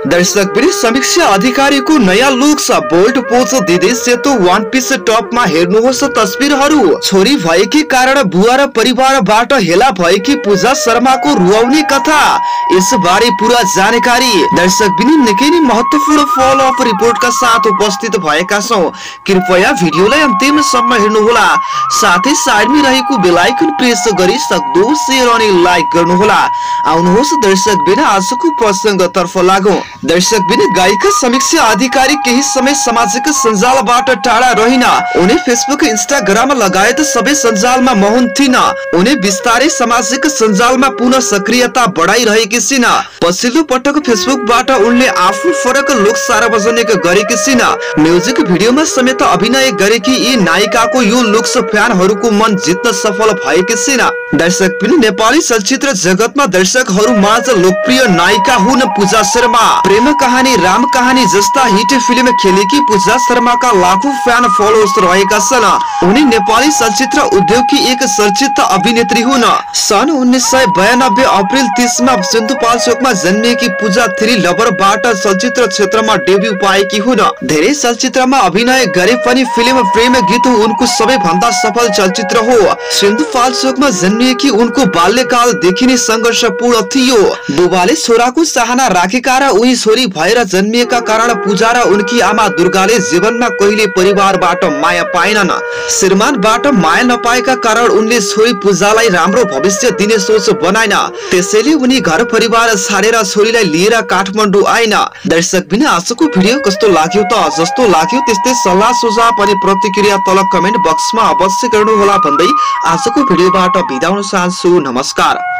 दर्शक पनि समीक्षा अधिकारीको नयाँ लुक छ। बोल्ड पोज दिँदै सेतो वान पीस टपमा हेर्नुहोस् तस्बिरहरू। छोरी भएकी कारण बुवा र परिवारबाट हेला भएकी पूजा शर्माको रुवाउने कथा, यसबारे पूरा जानकारी दर्शक पनि निकै नै महत्वपूर्ण फलो अप रिपोर्टका साथ उपस्थित भएका छौं। कृपया भिडियोलाई अन्तिमसम्म हेर्नुहोला, साथै साइडमा रहेको बेल आइकन प्रेस गरी सक्दो शेयर अनि लाइक गर्नुहोला। आउनुहोस् दर्शक बिना आजको प्रसंगतर्फ लागौं। दर्शक बिना गायिका समीक्षा अधिकारी केही समय सामाजिक सञ्जालबाट टाढा रहिन। उनी फेसबुक, इन्स्टाग्राम लगायत सबै सञ्जालमा मौन थिइन। उनी बिस्तारै सामाजिक सञ्जालमा पुनः सक्रियता बढाइरहेकी छिन्। पछिल्लो पटक फेसबुकबाट उनले आफ्नो फरक लुक सार्वजनिक गरेकी छिन्। म्युजिक भिडियोमा समेत अभिनय गरेकी यी नायिकाको यो लुक्स फ्यानहरूको मन जित्न सफल भएकी छिन्। दर्शक पनि नेपाली चलचित्र जगतमा दर्शकहरू माझ लोकप्रिय नायिका हुन् पूजा शर्मा। प्रेम कहानी, राम कहानी जस्ता हिट फिल्म खेलेकी पूजा शर्माका लाखौं फ्यान फलोअर्स रहेका छन्। उनी नेपाली चलचित्र उद्योगकी एक चर्चित अभिनेत्री हुन्। सन् 1992 अप्रिल 30 मा सिन्धुपाल्चोकमा जन्मिएकी पूजा थ्री लभरबाट चलचित्र क्षेत्रमा डेब्यू पाएकी हुन्। धेरै चलचित्रमा अभिनय गरे पनि फिल्म प्रेम गीत उनको सबैभन्दा सफल चलचित्र हो। सिन्धुपाल्चोकमा जन्मिएकी उनको बाल्यकालदेखि नै संघर्षपूर्ण थियो। बुबाले छोराको चाहना राखेका र उही छोरी भएर जन्मिएका कारण पूजा र उनकी आमा दुर्गाले जीवनमा कहिले परिवारबाट माया पाएनन्। श्रीमानबाट माया नपाएका कारण उनले छोरी पूजालाई राम्रो भविष्य दिने सोच बनाएन। त्यसैले उनी घर परिवार छाडेर छोरीलाई लिएर काठमाडौँ आएन। दर्शक बिना आजको भिडियो कस्तो लाग्यो त? जस्तो लाग्यो त्यस्तै सल्लाह सुझाव अनि प्रतिक्रिया तल कमेन्ट बक्समा अवश्य गर्नुहोला भन्दै आजको भिडियोबाट बिदा हुन चाहन्छु। नमस्कार।